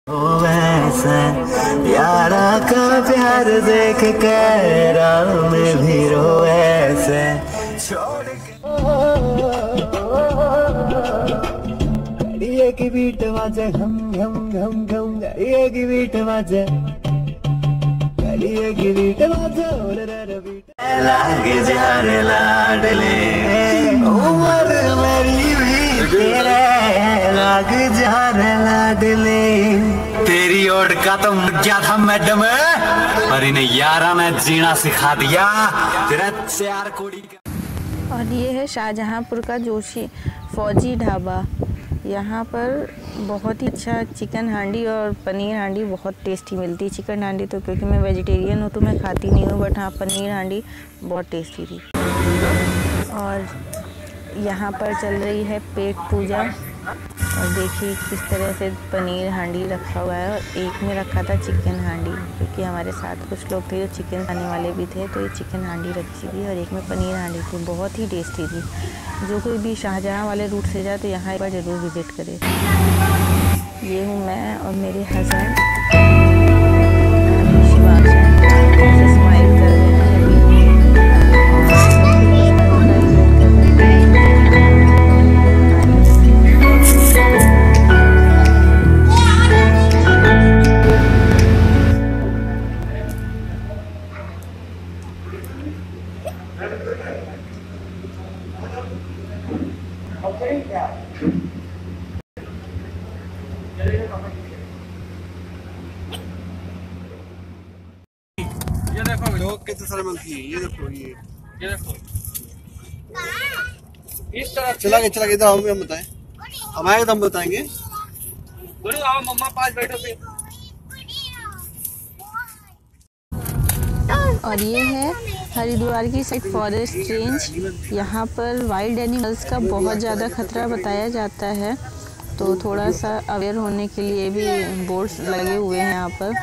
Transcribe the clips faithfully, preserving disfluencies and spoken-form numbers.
वैसे यारा का प्यार देख कर राम भी रो ऐसे छोड़ के की बीट बाजे हम हम हम हम गाड़िए की बीट बाजे गाड़िए की बीट बाजे और रे बीट लागे जाने लाडले उम्र मेरी भी तेरे लाग जाने लाडले तेरी ओट का तो मर गया था मैडम पर इन्हें यारा ने जीना सिखा दिया तेरा चार कोड़ी का। और ये है शाहजहांपुर का जोशी फौजी ढाबा। यहाँ पर बहुत ही अच्छा चिकन हांडी और पनीर हांडी बहुत टेस्टी मिलती है। चिकन हांडी तो क्योंकि मैं वेजिटेरियन हूँ तो मैं खाती नहीं हूँ, बट हाँ पनीर हांडी बहुत टेस्टी थी। और यहाँ पर चल रही है पेट पूजा और देखिए किस तरह से पनीर हांडी रखा हुआ है और एक में रखा था चिकन हांडी, क्योंकि हमारे साथ कुछ लोग थे जो चिकन खाने वाले भी थे, तो ये चिकन हांडी रखी थी और एक में पनीर हांडी थी। बहुत ही टेस्टी थी। जो कोई भी शाहजहाँ वाले रूट से जाए तो यहाँ एक बार ज़रूर विज़िट करे। ये हूँ मैं और मेरे हस्बैंड स्माइल कर रहे हैं ये देखो लोग कितने सारे मिलती है। ये देखो ये ये देखो इस तरह चला के चला के इधर आओ, हम बताएं हम आएंगे तो हम बताएंगे। बोलो आओ मम्मा पास बैठो पे। और ये है हरिद्वार की साइड फॉरेस्ट रेंज। यहाँ पर वाइल्ड एनिमल्स का बहुत ज़्यादा खतरा बताया जाता है, तो थोड़ा सा अवेयर होने के लिए भी बोर्ड्स लगे हुए हैं यहाँ पर।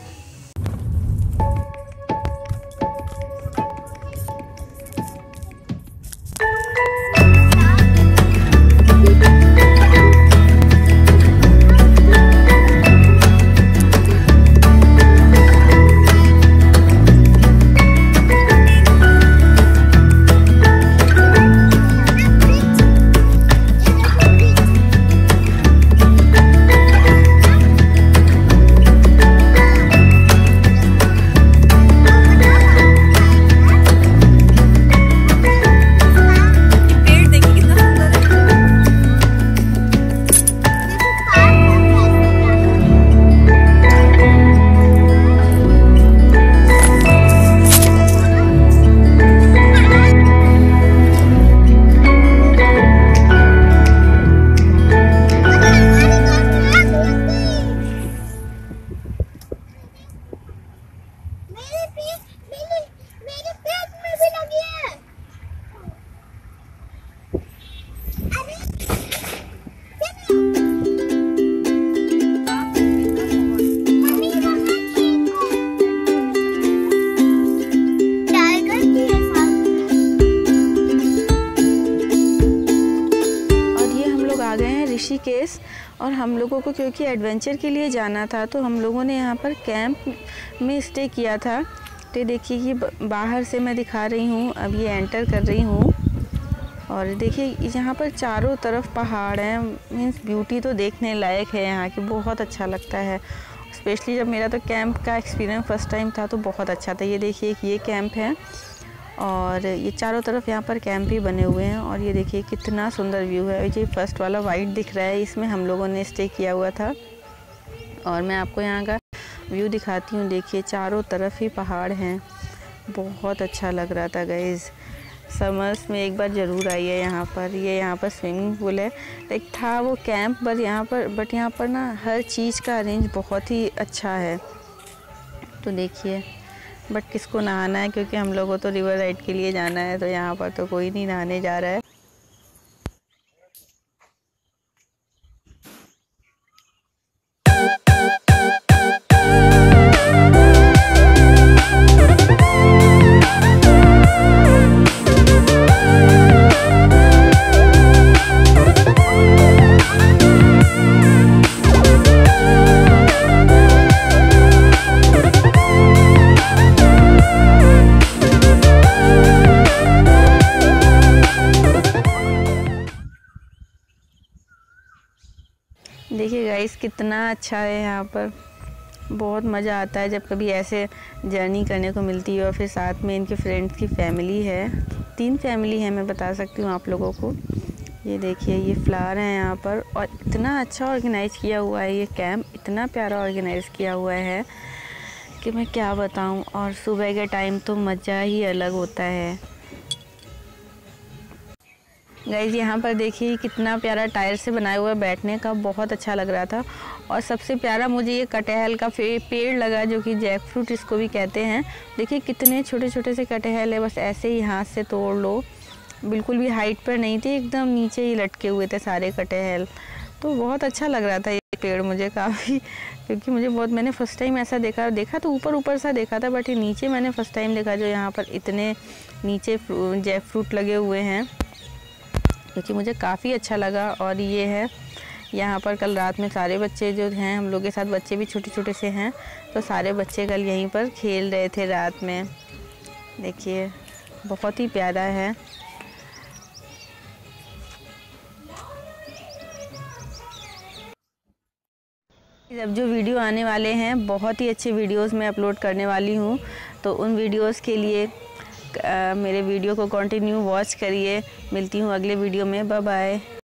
ऋषिकेश। और हम लोगों को क्योंकि एडवेंचर के लिए जाना था तो हम लोगों ने यहाँ पर कैंप में स्टे किया था। तो देखिए ये बाहर से मैं दिखा रही हूँ, अब ये एंटर कर रही हूँ और देखिए यहाँ पर चारों तरफ पहाड़ हैं। मीन्स ब्यूटी तो देखने लायक है यहाँ की, बहुत अच्छा लगता है। स्पेशली जब मेरा तो कैंप का एक्सपीरियंस फर्स्ट टाइम था तो बहुत अच्छा था। ये देखिए ये कैंप है और ये चारों तरफ यहाँ पर कैंप भी बने हुए हैं और ये देखिए कितना सुंदर व्यू है। ये फर्स्ट वाला वाइट दिख रहा है, इसमें हम लोगों ने स्टे किया हुआ था और मैं आपको यहाँ का व्यू दिखाती हूँ। देखिए चारों तरफ ही पहाड़ हैं, बहुत अच्छा लग रहा था गाइस। समर्स में एक बार ज़रूर आइए यहाँ पर। ये यहाँ पर स्विमिंग पूल है, एक था वो कैंप पर यहाँ पर, बट यहाँ पर ना हर चीज़ का अरेंज बहुत ही अच्छा है। तो देखिए, बट किसको नहाना है, क्योंकि हम लोगों तो रिवर राइड के लिए जाना है, तो यहाँ पर तो कोई नहीं नहाने जा रहा है। कितना अच्छा है यहाँ पर। बहुत मज़ा आता है जब कभी ऐसे जर्नी करने को मिलती है और फिर साथ में इनके फ्रेंड्स की फैमिली है। तीन फैमिली है मैं बता सकती हूँ आप लोगों को। ये देखिए ये फ्लावर है यहाँ पर और इतना अच्छा ऑर्गेनाइज़ किया हुआ है ये कैंप, इतना प्यारा ऑर्गेनाइज़ किया हुआ है कि मैं क्या बताऊँ। और सुबह के टाइम तो मज़ा ही अलग होता है। गाइस यहाँ पर देखिए कितना प्यारा टायर से बनाया हुआ है, बैठने का बहुत अच्छा लग रहा था। और सबसे प्यारा मुझे ये कटहल का पेड़ लगा जो कि जैक फ्रूट इसको भी कहते हैं। देखिए कितने छोटे छोटे से कटहल है, बस ऐसे ही हाथ से तोड़ लो। बिल्कुल भी हाइट पर नहीं थे, एकदम नीचे ही लटके हुए थे सारे कटहल। तो बहुत अच्छा लग रहा था ये पेड़ मुझे काफ़ी, क्योंकि मुझे बहुत, मैंने फ़र्स्ट टाइम ऐसा देखा देखा तो ऊपर ऊपर सा देखा था, बट ये नीचे मैंने फ़र्स्ट टाइम देखा जो यहाँ पर इतने नीचे जैक फ्रूट लगे हुए हैं, क्योंकि मुझे काफ़ी अच्छा लगा। और ये है यहाँ पर कल रात में सारे बच्चे जो हैं, हम लोग के साथ बच्चे भी छोटे छोटे से हैं, तो सारे बच्चे कल यहीं पर खेल रहे थे रात में। देखिए बहुत ही प्यारा है। अब जो वीडियो आने वाले हैं बहुत ही अच्छे वीडियोस मैं अपलोड करने वाली हूँ, तो उन वीडियोस के लिए आ, मेरे वीडियो को कंटिन्यू वॉच करिए। मिलती हूँ अगले वीडियो में, बाय बाय।